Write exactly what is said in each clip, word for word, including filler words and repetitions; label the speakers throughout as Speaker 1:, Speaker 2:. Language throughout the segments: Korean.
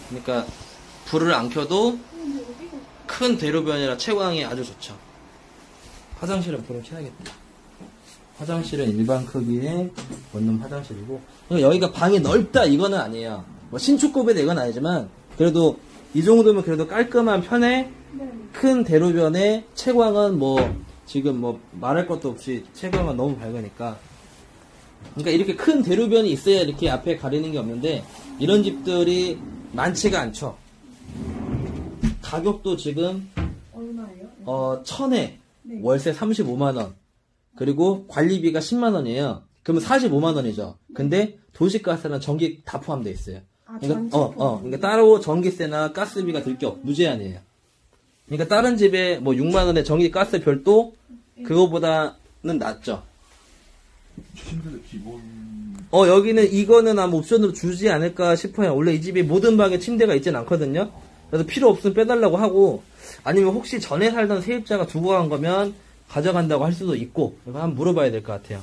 Speaker 1: 그러니까 불을 안 켜도 큰 대로변이라 채광이 아주 좋죠. 화장실은 불을 켜야겠다. 화장실은 일반 크기의 원룸 화장실이고, 그러니까 여기가 방이 넓다 이거는 아니에요. 뭐 신축급이다 이건 아니지만 그래도 이 정도면 그래도 깔끔한 편에 큰 대로변에 채광은 뭐 지금 뭐 말할 것도 없이 채광은 너무 밝으니까. 그러니까 이렇게 큰 대로변이 있어야 이렇게 앞에 가리는 게 없는데 이런 집들이 많지가 않죠. 가격도 지금
Speaker 2: 얼마예요?
Speaker 1: 어 천에
Speaker 2: 네.
Speaker 1: 월세 삼십오만 원, 그리고 관리비가 십만 원이에요. 그러면 사십오만 원이죠. 근데 도시가스랑 전기 다 포함되어 있어요.
Speaker 2: 아,
Speaker 1: 그러니까 어, 어, 그러니까 따로 전기세나 가스비가 들 게 없, 무제한이에요. 그러니까 다른 집에 뭐 육만 원에 전기 가스 별도 그거보다는 낫죠.
Speaker 3: 침대도 기본.
Speaker 1: 어, 여기는 이거는 아마 옵션으로 주지 않을까 싶어요. 원래 이 집이 모든 방에 침대가 있진 않거든요. 그래서 필요 없으면 빼달라고 하고, 아니면 혹시 전에 살던 세입자가 두고 간 거면 가져간다고 할 수도 있고, 이거 한번 물어봐야 될 것 같아요.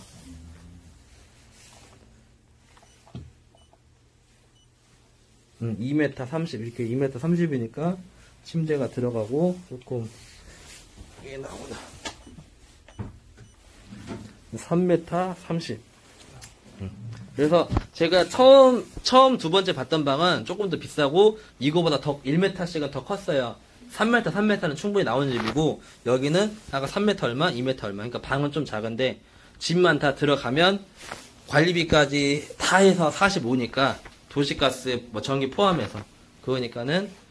Speaker 1: 음, 이 미터 삼십, 이렇게 이 미터 삼십이니까 침대가 들어가고, 조금, 이게 나오나. 삼 미터 삼십. 그래서 제가 처음 처음 두 번째 봤던 방은 조금 더 비싸고 이거보다 더 일 미터씩은 더 컸어요. 삼 미터, 삼 미터는 충분히 나오는 집이고 여기는 아까 삼 미터 얼마, 이 미터 얼마. 그러니까 방은 좀 작은데 집만 다 들어가면 관리비까지 다 해서 사십오니까 도시가스 뭐 전기 포함해서 그거니까는